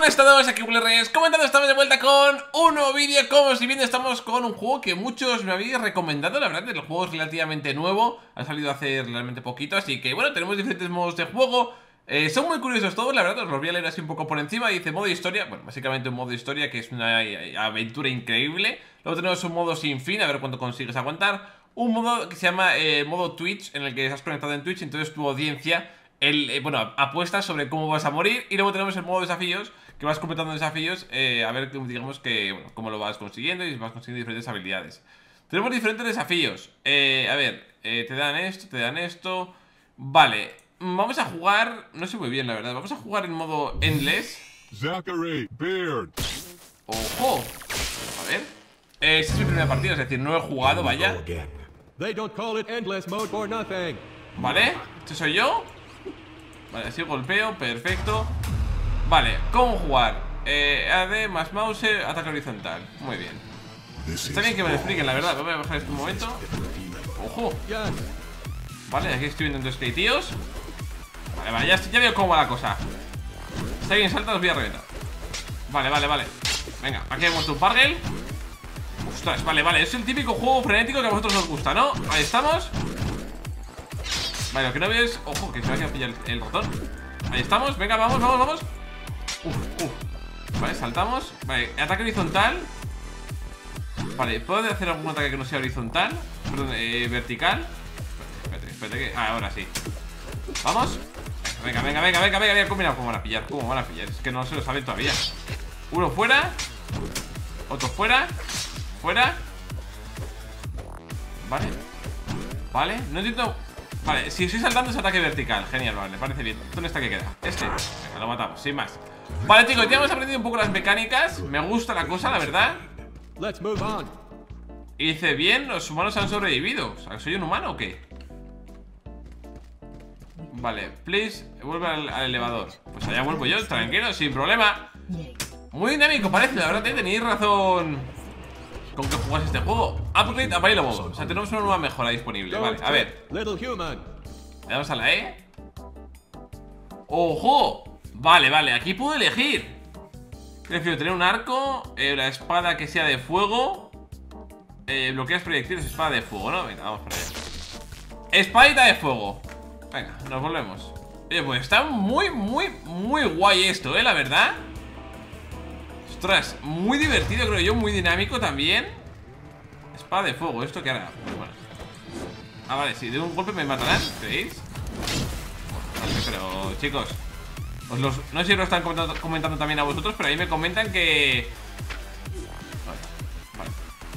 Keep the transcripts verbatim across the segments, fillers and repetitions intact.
buenas a todos, aquí Bully Reyes comentando, estamos de vuelta con un nuevo vídeo. Como si bien estamos con un juego que muchos me habéis recomendado. La verdad, el juego es relativamente nuevo, ha salido hace realmente poquito. Así que bueno, tenemos diferentes modos de juego, eh, son muy curiosos todos, la verdad. Os los voy a leer así un poco por encima. Dice modo historia, bueno, básicamente un modo historia que es una aventura increíble. Luego tenemos un modo sin fin, a ver cuánto consigues aguantar. Un modo que se llama eh, modo Twitch, en el que estás conectado en Twitch, entonces tu audiencia El, eh, bueno, apuestas sobre cómo vas a morir. Y luego tenemos el modo desafíos, que vas completando desafíos, eh, a ver, digamos que, bueno, cómo lo vas consiguiendo. Y vas consiguiendo diferentes habilidades. Tenemos diferentes desafíos, eh, a ver, eh, te dan esto, te dan esto. Vale, vamos a jugar, no sé muy bien la verdad. Vamos a jugar en modo Endless. Zachary Beard. Ojo, a ver, eh, esta es mi primera partida, es decir, no he jugado, vaya. They don't call it endless mode for nothing. Vale, este soy yo. Vale, así golpeo, perfecto. Vale, ¿cómo jugar? Eh, A D más mouse, ataque horizontal. Muy bien. Está bien que me lo expliquen, la verdad. Voy a bajar este un momento. Ojo. Vale, aquí estoy viendo entonces que hay tíos. Vale, vale, ya, estoy, ya veo cómo va la cosa. Si alguien salta, os voy a reventar. Vale, vale, vale. Venga, aquí hemos muerto un Pargel. Ostras, vale, vale, es el típico juego frenético que a vosotros os gusta, ¿no? Ahí estamos. Vale, lo que no veo es... Ojo, que se vaya a pillar el, el ratón. Ahí estamos, venga, vamos, vamos, vamos. Uf, uf. Vale, saltamos. Vale, ataque horizontal. Vale, ¿puedo hacer algún ataque que no sea horizontal? Perdón, eh, vertical. Espérate, espérate que... Ah, ahora sí. Vamos. Venga, venga, venga, venga, venga, venga. Mira cómo van a pillar, cómo van a pillar. Es que no se lo saben todavía. Uno fuera. Otro fuera. Fuera. Vale. Vale, no entiendo... Vale, si estoy saltando es ataque vertical. Genial, vale, me parece bien. ¿Dónde está que queda? Este. Venga, lo matamos, sin más. Vale, chicos, ya hemos aprendido un poco las mecánicas. Me gusta la cosa, la verdad. Let's move on. Y dice, bien, los humanos han sobrevivido. O sea, ¿soy un humano o qué? Vale, please, vuelve al, al elevador. Pues allá vuelvo yo, tranquilo, sin problema. Muy dinámico parece, la verdad, ¿eh? Tenéis razón con que jugáis este juego. Upgrade a Bailo Modo. O sea, tenemos una nueva mejora disponible. Vale, a ver. Le damos a la E. ¡Ojo! Vale, vale, aquí puedo elegir. Prefiero tener un arco, eh, la espada que sea de fuego, eh, bloqueas proyectiles, espada de fuego, ¿no? Venga, vamos para allá. Espadita de fuego. Venga, nos volvemos. Oye, pues está muy, muy, muy guay esto, ¿eh? La verdad. Ostras, muy divertido, creo yo, muy dinámico también. Espada de fuego, ¿esto qué hará? Bueno. Ah, vale, si de un golpe me matarán, ¿creéis? Vale, pero, chicos, os los, no sé si lo están comentando, comentando también a vosotros, pero ahí me comentan que... Vale, vale.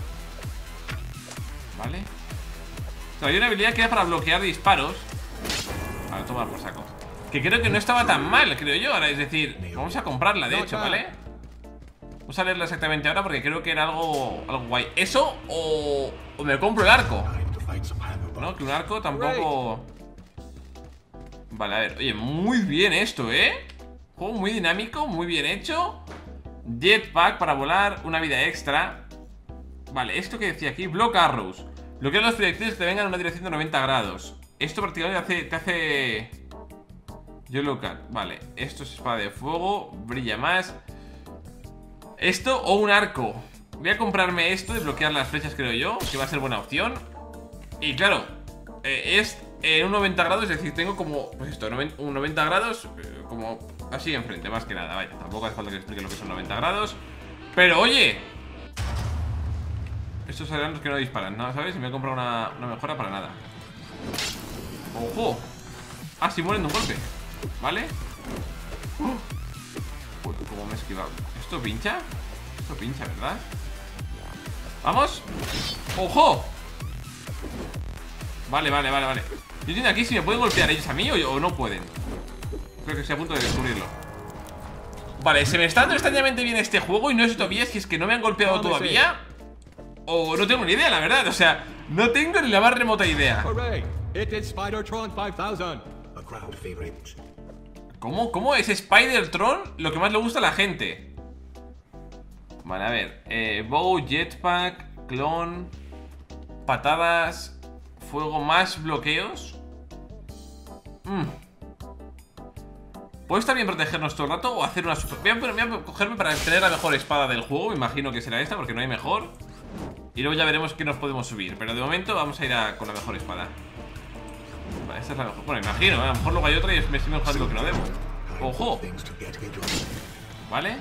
Vale. O sea, hay una habilidad que era para bloquear disparos. Vale, toma por saco. Que creo que no estaba tan mal, creo yo. Ahora, es decir, vamos a comprarla, de hecho, ¿vale? Vamos a leerla exactamente ahora porque creo que era algo, algo guay. ¿Eso o, o me compro el arco? No, que un arco tampoco... Vale, a ver, oye, muy bien esto, ¿eh? Juego muy dinámico, muy bien hecho. Jetpack para volar, una vida extra. Vale, esto que decía aquí, Block Arrows. Bloquea los proyectiles que te vengan en una dirección de noventa grados. Esto prácticamente hace, te hace... Yo local, vale. Esto es espada de fuego, brilla más. Esto o un arco. Voy a comprarme esto de bloquear las flechas, creo yo, que va a ser buena opción. Y claro, eh, es en un noventa grados, es decir, tengo como, pues esto, un noventa grados, eh, como así enfrente, más que nada, vaya. Tampoco hace falta que explique lo que son noventa grados. Pero oye, estos serán los que no disparan, ¿no? ¿Sabes? Y me voy a comprar una, una mejora para nada. ¡Ojo! Ah, si mueren de un golpe. ¿Vale? Uh. Uy, cómo me he esquivado. ¿Esto pincha? Esto pincha, ¿verdad? ¡Vamos! ¡Ojo! Vale, vale, vale, vale. Yo entiendo aquí si me pueden golpear ellos a mí o, o no pueden. Creo que estoy a punto de descubrirlo. Vale, se me está dando extrañamente bien este juego. Y no sé todavía si es que no me han golpeado todavía o no tengo ni idea, la verdad. O sea, no tengo ni la más remota idea. ¿Cómo? ¿Cómo es Spider-Tron lo que más le gusta a la gente? Vale, a ver, eh, bow, jetpack, clon, patadas, fuego más bloqueos. mm. Puede estar bien protegernos todo el rato o hacer una super... Voy a, voy a cogerme para tener la mejor espada del juego. Me imagino que será esta porque no hay mejor. Y luego ya veremos qué nos podemos subir. Pero de momento vamos a ir a, con la mejor espada. Vale, esta es la mejor. Bueno, imagino, ¿eh? A lo mejor luego hay otra y me estoy mejorando que no debo. ¡Ojo! Vale.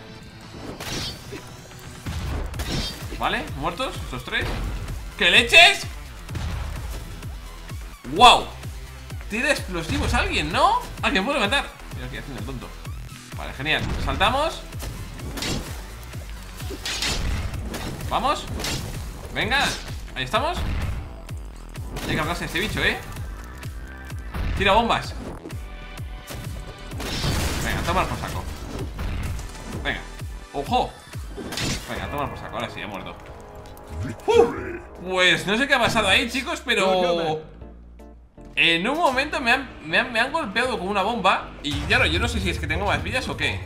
Vale, muertos, estos tres. ¿Qué leches? ¡Wow! Tira explosivos a alguien, ¿no? Ah, que me puedo matar. Mira aquí haciendo el tonto. Vale, genial. Saltamos. Vamos. Venga, ahí estamos. Hay que cargarse a este bicho, ¿eh? Tira bombas. Venga, toma por saco. Venga, ojo. Venga, toma por saco, ahora sí, ha muerto. uh, Pues no sé qué ha pasado ahí, chicos, pero en un momento me han, me han, me han golpeado con una bomba. Y claro, yo no sé si es que tengo más vidas o qué.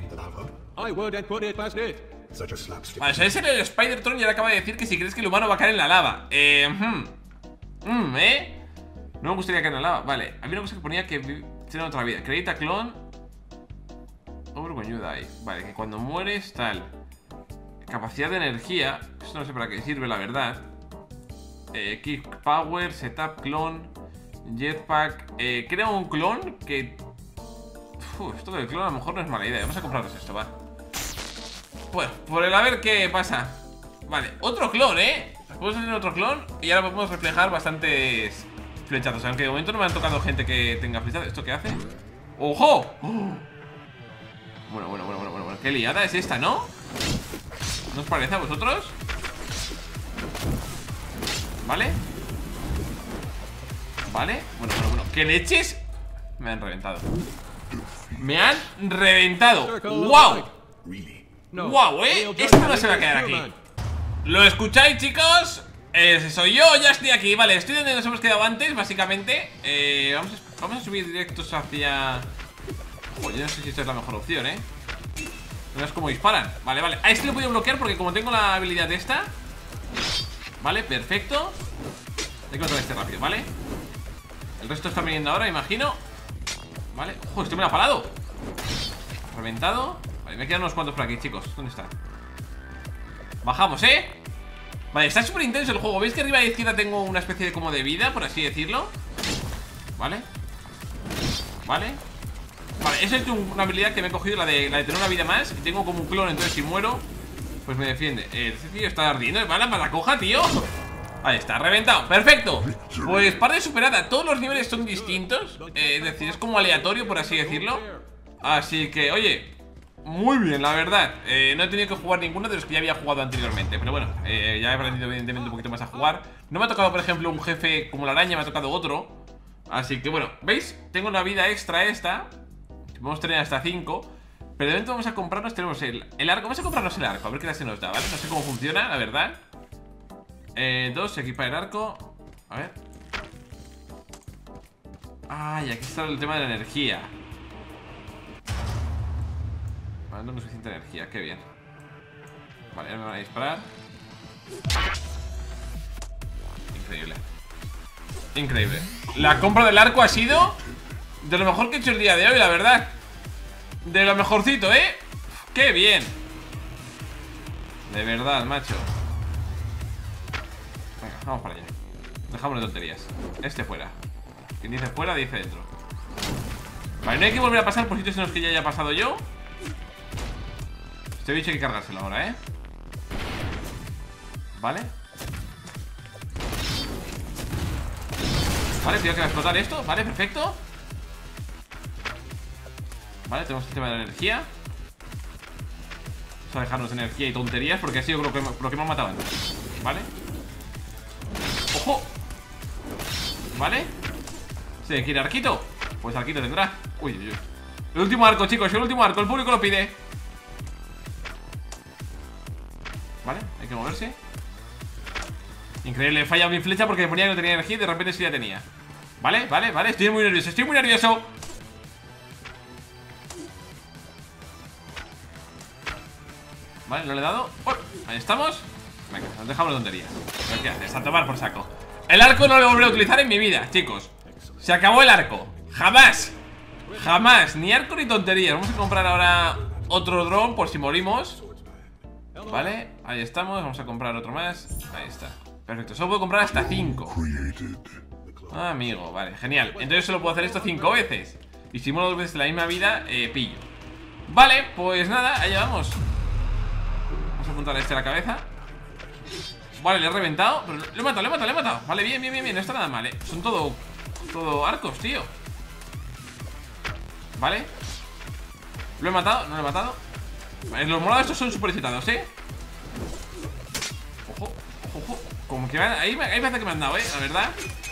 Vale, o sea, ese era el Spider-Tron y ahora acaba de decir que si crees que el humano va a caer en la lava. Eh, hmm. mm, ¿Eh? No me gustaría caer en la lava. Vale, había una cosa que ponía que tiene otra vida. Acredita clon. Overgoñuda ahí. Vale, que cuando mueres, tal. Capacidad de energía. Esto no sé para qué sirve, la verdad. eh, Kick Power, Setup Clon, Jetpack. eh, Crea un clon que... Uf, esto del clon a lo mejor no es mala idea. Vamos a comprarnos esto, va. Bueno, por el a ver qué pasa. Vale, otro clon, ¿eh? Podemos tener otro clon y ahora podemos reflejar bastantes flechazos. Aunque de momento no me han tocado gente que tenga flechazos. ¿Esto qué hace? ¡Ojo! ¡Oh! Bueno, bueno, bueno, bueno, bueno. Qué liada es esta, ¿no? ¿No os parece a vosotros? ¿Vale? ¿Vale? Bueno, bueno, bueno. ¿Qué leches? Me han reventado. Me han reventado. ¡Wow! ¡Wow, eh! Esto no se va a quedar aquí. ¿Lo escucháis, chicos? Eh, soy yo, ya estoy aquí. Vale, estoy donde nos hemos quedado antes, básicamente. eh, vamos, a, vamos a subir directos hacia... Oh, yo no sé si esto es la mejor opción, eh. No es como disparan. Vale, vale. A este lo voy a bloquear porque como tengo la habilidad esta. Vale, perfecto. Hay que matar a este rápido, ¿vale? El resto está viniendo ahora, imagino. Vale. Ojo, este me lo ha parado. Reventado. Vale, me quedan unos cuantos por aquí, chicos. ¿Dónde está? Bajamos, ¿eh? Vale, está súper intenso el juego. ¿Veis que arriba a la izquierda tengo una especie de como de vida, por así decirlo? Vale. Vale. Vale, esa es una habilidad que me he cogido, la de, la de tener una vida más. Y tengo como un clon, entonces si muero pues me defiende. eh, Este tío está ardiendo. Vale, para la coja, tío. Ahí está, reventado, perfecto. Pues parte superada, todos los niveles son distintos. eh, Es decir, es como aleatorio, por así decirlo. Así que, oye, muy bien, la verdad. eh, No he tenido que jugar ninguno de los que ya había jugado anteriormente. Pero bueno, eh, ya he aprendido evidentemente un poquito más a jugar. No me ha tocado, por ejemplo, un jefe como la araña, me ha tocado otro. Así que bueno, ¿veis? Tengo una vida extra esta. Podemos tener hasta cinco. Pero de momento vamos a comprarnos, tenemos el, el arco. Vamos a comprarnos el arco, a ver qué se nos da, ¿vale? No sé cómo funciona, la verdad. eh, Dos, equipar el arco. A ver. Ay, aquí está el tema de la energía. Vale, no suficiente energía, qué bien. Vale, ya me van a disparar. Increíble. Increíble. La compra del arco ha sido de lo mejor que he hecho el día de hoy, la verdad. De lo mejorcito, ¿eh? ¡Qué bien! De verdad, macho. Venga, vamos para allá. Dejamos de tonterías. Este fuera. Quien dice fuera, dice dentro. Vale, no hay que volver a pasar por sitios en los que ya haya pasado yo. Este bicho hay que cargárselo ahora, ¿eh? Vale. Vale, tengo que explotar esto. Vale, perfecto. Vale, tenemos el tema de la energía. Vamos a dejarnos energía y tonterías porque ha sido lo que, lo que me han matado antes. Vale. ¡Ojo! Vale. ¿Se quiere arquito? Pues arquito tendrá. Uy, uy, uy. El último arco, chicos, el último arco. El público lo pide. Vale, hay que moverse. Increíble, he fallado mi flecha porque me ponía que no tenía energía y de repente sí la tenía. Vale, vale, vale, estoy muy nervioso, estoy muy nervioso. Vale, no le he dado. ¡Oh! Ahí estamos. Venga, nos dejamos la tontería. ¿Qué haces? A tomar por saco. El arco no lo volveré a utilizar en mi vida, chicos. Se acabó el arco. Jamás. Jamás, ni arco ni tonterías. Vamos a comprar ahora otro dron por si morimos. Vale, ahí estamos. Vamos a comprar otro más. Ahí está. Perfecto, solo puedo comprar hasta cinco. Ah, amigo, vale, genial. Entonces solo puedo hacer esto cinco veces. Y si muero dos veces la misma vida, eh, pillo. Vale, pues nada, allá vamos. Vamos a apuntar a este a la cabeza. Vale, le he reventado. Pero lo he matado, lo he matado, lo he matado. Vale, bien, bien, bien, bien, no está nada mal, eh. Son todo, todo arcos, tío. Vale. Lo he matado, no lo he matado. Vale, los morados estos son súper excitados, eh. Ojo, ojo, ojo. Como que me han, ahí, me, ahí me hace que me han dado, eh, la verdad.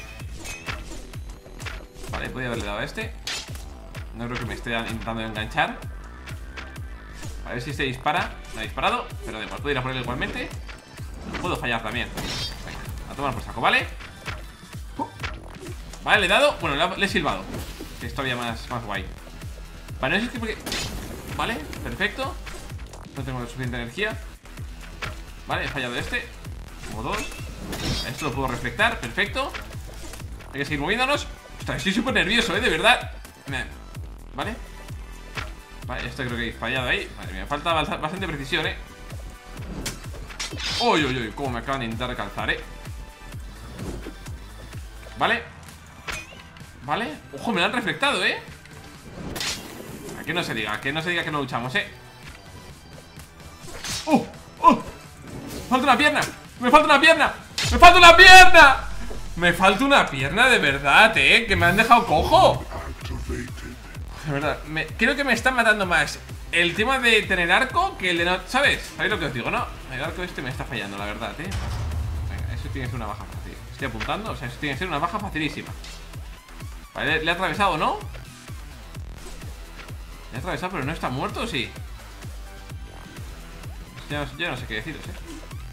Vale, podría haberle dado a este. No creo que me esté intentando enganchar. A ver si este dispara. Me ha disparado, pero además puedo ir a por él igualmente. Puedo fallar también. Venga, a tomar por saco, ¿vale? Vale, le he dado. Bueno, le, le he silbado. Que es todavía más, más guay. Vale, no sé si es porque... Vale, perfecto. No tengo suficiente energía. Vale, he fallado este. Como dos. Esto lo puedo reflectar, perfecto. Hay que seguir moviéndonos. Ostras, estoy súper nervioso, eh, de verdad. Vale. Vale, esto creo que he fallado ahí. Vale, me falta bastante precisión, eh. Uy, uy, uy, cómo me acaban de intentar calzar, eh. Vale. Vale, ojo, me lo han reflectado, eh. A que no se diga, a que no se diga que no luchamos, eh. ¡Uh! ¡Uh! ¡Me falta una pierna! ¡Me falta una pierna! ¡Me falta una pierna! Me falta una pierna de verdad, eh. Que me han dejado cojo. De verdad, me, creo que me están matando más el tema de tener arco que el de no... ¿Sabes? ¿Sabéis lo que os digo, no? El arco este me está fallando, la verdad, eh. Venga, eso tiene que ser una baja fácil. Estoy apuntando, o sea, eso tiene que ser una baja facilísima. Vale, le, le ha atravesado, ¿no? Le ha atravesado, pero no está muerto, ¿o sí? Ya, ya no sé qué deciros, eh.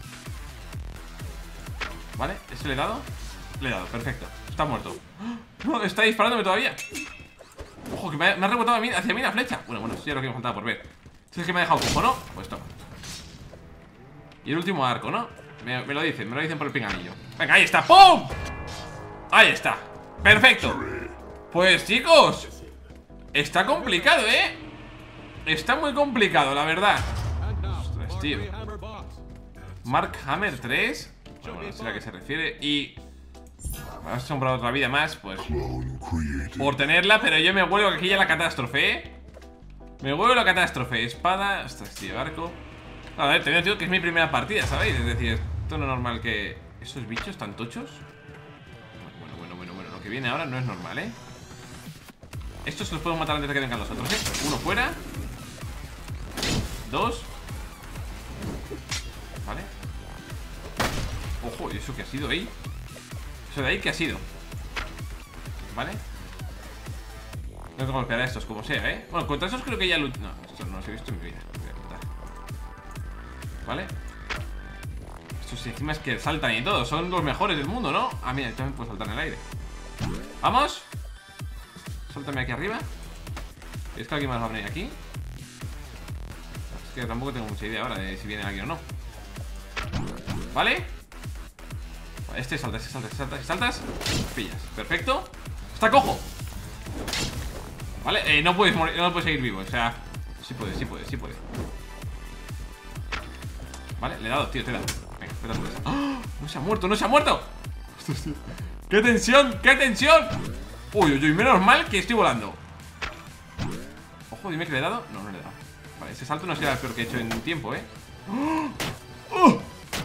Vale, ¿ese le he dado? Le he dado, perfecto, está muerto. No, está disparándome todavía. Ojo, que me ha, me ha rebotado a mí, hacia mí la flecha. Bueno, bueno, eso ya es lo que me faltaba por ver. Si es que me ha dejado cojo, ¿no? Pues toma. Y el último arco, ¿no? Me, me lo dicen, me lo dicen por el pinganillo. Venga, ahí está, ¡pum! Ahí está, perfecto. Pues chicos, está complicado, ¿eh? Está muy complicado, la verdad. Ostras, tío. Mark Hammer tres. Bueno, bueno, sé a qué se refiere. Y... me has comprado otra vida más, pues por tenerla, pero yo me vuelvo aquí ya la catástrofe, ¿eh? Me vuelvo la catástrofe. Espada, ostras, tío, arco. A ver, te digo que es mi primera partida, ¿sabéis? Es decir, esto no es normal que... ¿Esos bichos tan tochos? Bueno, bueno, bueno, bueno, lo que viene ahora no es normal, ¿eh? Estos se los puedo matar antes de que vengan los otros, ¿eh? Uno fuera. Dos. Vale. Ojo, ¿y eso qué ha sido ahí? Eso de ahí, ¿qué ha sido? Vale. Tengo que golpear a estos como sea, ¿eh? Bueno, contra esos creo que ya... No, estos no los he visto en mi vida. Voy a contar. Vale. Estos encima es que saltan y todo. Son los mejores del mundo, ¿no? Ah, mira, también puedo saltar en el aire. ¡Vamos! Sáltame aquí arriba. ¿Es que alguien más va a venir aquí? Es que tampoco tengo mucha idea ahora de si viene alguien o no. ¿Vale? Este salta, este salta, este salta, este saltas. Pillas, perfecto. Está cojo. Vale, eh, no puedes morir, no puedes seguir vivo. O sea, sí puedes, sí puedes, sí puedes. Vale, le he dado, tío, te he dado. Venga, espera tú esa. ¡Oh! No se ha muerto, no se ha muerto. ¡Qué tensión, qué tensión! Uy, uy, uy, menos mal que estoy volando. Ojo, dime que le he dado. No, no le he dado. Vale, ese salto no será el peor que he hecho en tiempo, eh. ¡Oh! ¡Oh!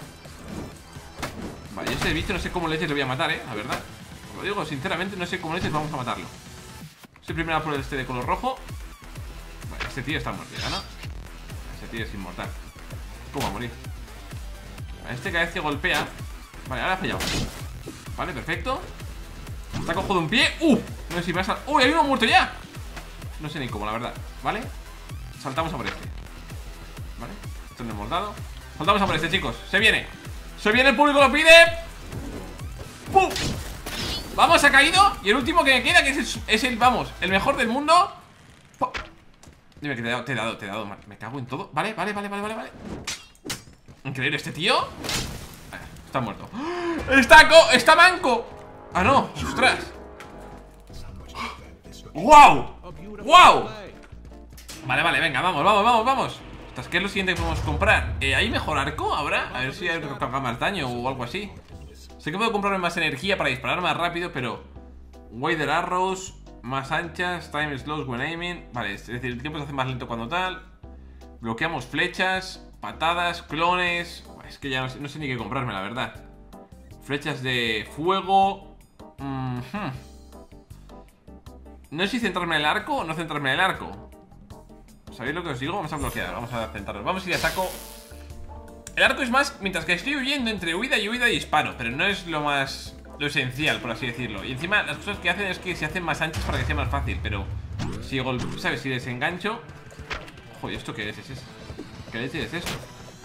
Vale, yo ese bicho no sé cómo leches lo voy a matar, eh, la verdad. Lo digo sinceramente, no sé cómo leches vamos a matarlo. Soy primero por este de color rojo. Vale, este tío está muerto ya, ¿no? Este tío es inmortal. ¿Cómo va a morir? Vale, este cada vez que golpea. Vale, ahora ha fallado. Vale, perfecto. Está cojo de un pie. ¡Uh! No sé si me ha... ¡Uy! Hay uno muerto ya. No sé ni cómo, la verdad. ¿Vale? Saltamos a por este. ¿Vale? Esto no hemos dado. Saltamos a por este, chicos. Se viene. Se viene, el público lo pide. ¡Pum! Vamos, ha caído. Y el último que me queda, que es el, es el vamos, el mejor del mundo. ¡Pum! Dime que te he dado, te he dado, te he dado. Me cago en todo. Vale, vale, vale, vale, vale, vale. Increíble, este tío. Está muerto. ¡Está, co está manco! Ah, no, ostras. ¡Wow! ¡Wow! Vale, vale, venga, vamos, vamos, vamos, vamos. Ostras, ¿qué es lo siguiente que podemos comprar? Eh, ¿Hay mejor arco ahora? A ver si hay que haga más daño o algo así. Sé que puedo comprarme más energía para disparar más rápido, pero... Wider arrows, más anchas, time slows when aiming. Vale, es decir, el tiempo se hace más lento cuando tal. Bloqueamos flechas, patadas, clones. Es que ya no sé, no sé ni qué comprarme, la verdad. Flechas de fuego. Mm-hmm. No sé si centrarme en el arco o no centrarme en el arco. ¿Sabéis lo que os digo? Vamos a bloquear, vamos a centrarnos. Vamos a ir a saco. El arco es más, mientras que estoy huyendo entre huida y huida y disparo, pero no es lo más... lo esencial, por así decirlo. Y encima las cosas que hacen es que se hacen más anchas para que sea más fácil. Pero si golpe, ¿sabes? Si desengancho... Ojo, ¿y esto qué es? ¿Es eso? ¿Qué leche es esto?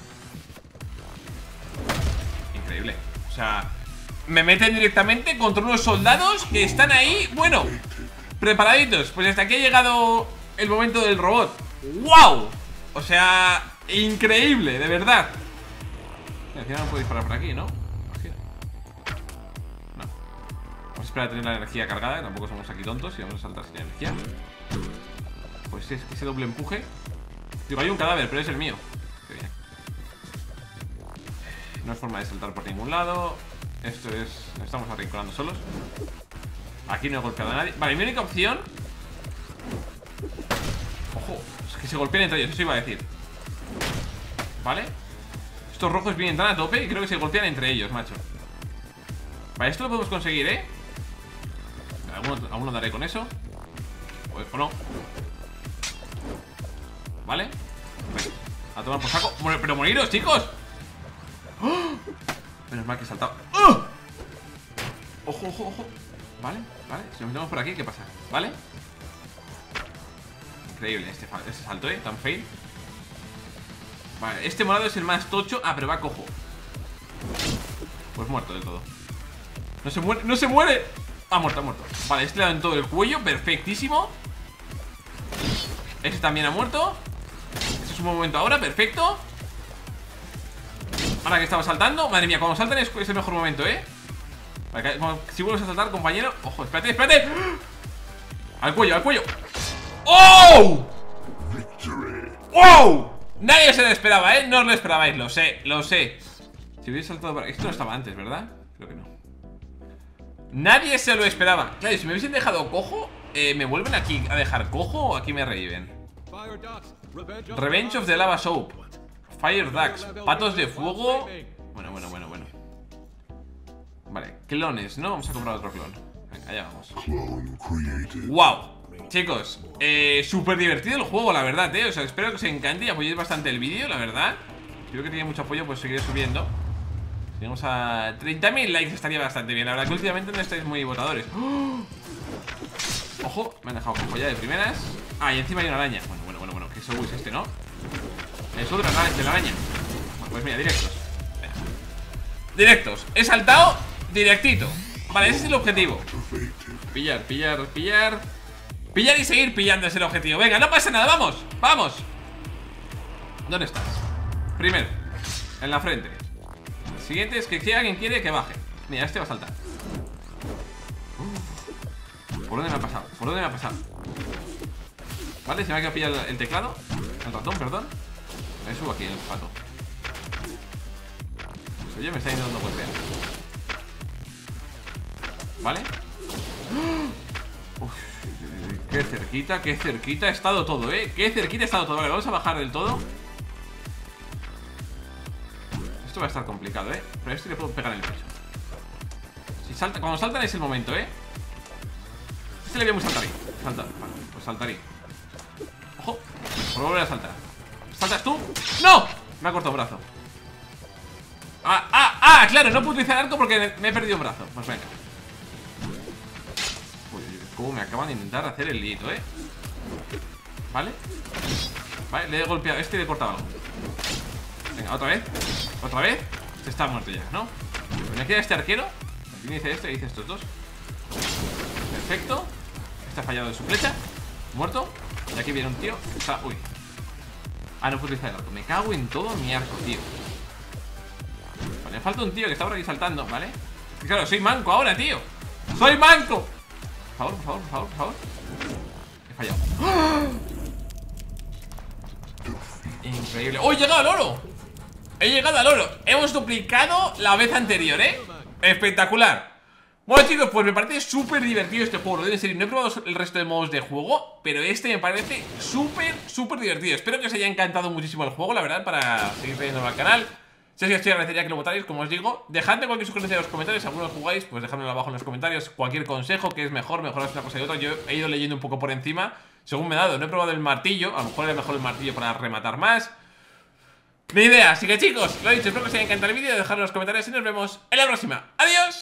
Increíble. O sea, me meten directamente contra unos soldados que están ahí, bueno, preparaditos. Pues hasta aquí ha llegado el momento del robot. ¡Wow! O sea, increíble, de verdad. Encima no puedo disparar por aquí, ¿no? No. Vamos a esperar a tener la energía cargada, que tampoco somos aquí tontos y vamos a saltar sin energía. Pues es que ese doble empuje. Digo, hay un cadáver, pero es el mío. Qué bien. No hay forma de saltar por ningún lado. Esto es... Nos estamos arrinconando solos. Aquí no he golpeado a nadie. Vale, mi única opción... Ojo, es que se golpean entre ellos, eso iba a decir. Vale. Estos rojos vienen tan a tope y creo que se golpean entre ellos, macho. Vale, esto lo podemos conseguir, ¿eh? Aún lo daré con eso. O, o no. Vale. Venga, a tomar por saco. Pero moriros, chicos. ¡Oh! Menos mal que he saltado. ¡Oh! Ojo, ojo, ojo. Vale, vale. Si nos metemos por aquí, ¿qué pasa? Vale. Increíble este, este salto, ¿eh? Tan fail. Vale, este morado es el más tocho. Ah, pero va cojo. Pues muerto del todo. No se muere, no se muere. Ah, muerto, ha muerto. Vale, este le ha dado en todo el cuello, perfectísimo. Este también ha muerto. Este es un buen momento ahora, perfecto. Ahora que estaba saltando, madre mía, cuando saltan es, es el mejor momento, ¿eh? Vale, si vuelves a saltar, compañero. Ojo, espérate, espérate. Al cuello, al cuello. ¡Oh! ¡Wow! Nadie se lo esperaba, ¿eh? No os lo esperabais, lo sé, lo sé. Si hubiese saltado para... Esto no estaba antes, ¿verdad? Creo que no. Nadie se lo esperaba. Claro, si me hubiesen dejado cojo, eh, ¿me vuelven aquí a dejar cojo o aquí me reviven? Revenge of the Lava Soap. Fire Ducks. Patos de fuego. Bueno, bueno, bueno, bueno. Vale, clones, ¿no? Vamos a comprar otro clon. Venga, allá vamos. ¡Wow! Chicos, eh, súper divertido el juego, la verdad, eh. O sea, espero que os encante y apoyéis bastante el vídeo, la verdad. Si veo que tiene mucho apoyo, pues seguiré subiendo. Si llegamos a treinta mil likes estaría bastante bien. La verdad que últimamente no estáis muy votadores. ¡Oh! Ojo, me han dejado con polla de primeras. Ah, y encima hay una araña. Bueno, bueno, bueno, bueno, que eso es este, ¿no? Es otra araña, de la araña. Bueno, pues mira, directos. Venga. Directos, he saltado directito. Vale, ese es el objetivo. Pillar, pillar, pillar. Pillar y seguir pillando es el objetivo. Venga, no pasa nada, vamos, vamos. ¿Dónde estás? Primero, en la frente. El siguiente es que si alguien quiere que baje. Mira, este va a saltar. ¿Por dónde me ha pasado? ¿Por dónde me ha pasado? Vale, se me ha quedado pillado el teclado. El ratón, perdón. Me subo aquí el pato. Pues oye, me está intentando golpear. Vale. Uf, qué cerquita, qué cerquita ha estado todo, eh. Qué cerquita ha estado todo. Vale, vamos a bajar del todo. Esto va a estar complicado, eh. Pero a este le puedo pegar en el pecho. Si salta, cuando saltan es el momento, eh. Este le voy a muy saltar ahí. Saltar, vale, pues saltarí. Ojo, por volver a saltar. ¿Saltas tú? ¡No! Me ha cortado un brazo. Ah, ah, ah, claro, no puedo utilizar el arco porque me he perdido un brazo. Pues venga. Uy, cómo me acaban de intentar hacer el lito, eh. Vale. Vale, le he golpeado. Este le he cortado algo. Venga, otra vez. Otra vez. Este está muerto ya, ¿no? Me queda este arquero. Aquí me dice este y dice estos dos. Perfecto. Este ha fallado de su flecha. Muerto. Y aquí viene un tío. Está... Uy. Ah, no puedo utilizar el arco. Me cago en todo mi arco, tío. Vale, me falta un tío que está por aquí saltando, ¿vale? Y claro, soy manco ahora, tío. ¡Soy manco! Por favor, por favor, por favor, por favor. Fallado. ¡Ah! Increíble. ¡Oh, he llegado al oro! He llegado al oro. Hemos duplicado la vez anterior, ¿eh? Espectacular. Bueno, chicos, pues me parece súper divertido este juego. Lo digo en serio, no he probado el resto de modos de juego, pero este me parece súper, súper divertido. Espero que os haya encantado muchísimo el juego, la verdad, para seguir trayéndolo al canal. Si os agradecería que lo votarais, como os digo. Dejadme cualquier sugerencia en los comentarios. Si alguno jugáis, pues dejadmelo abajo en los comentarios. Cualquier consejo, que es mejor, mejorar una cosa y otra. Yo he ido leyendo un poco por encima, según me he dado. No he probado el martillo, a lo mejor es mejor el martillo para rematar más. Ni idea, así que chicos, lo he dicho, espero que os haya encantado el vídeo. Dejadlo en los comentarios y nos vemos en la próxima. ¡Adiós!